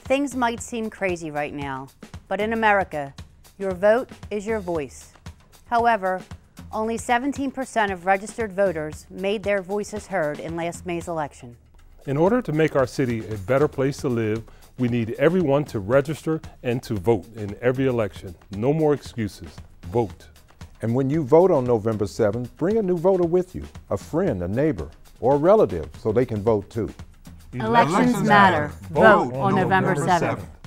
Things might seem crazy right now, but in America, your vote is your voice. However, only 17% of registered voters made their voices heard in last May's election. In order to make our city a better place to live, we need everyone to register and to vote in every election. No more excuses. Vote. And when you vote on November 7th, bring a new voter with you, a friend, a neighbor, or a relative, so they can vote too. Elections matter. Vote on November 7th.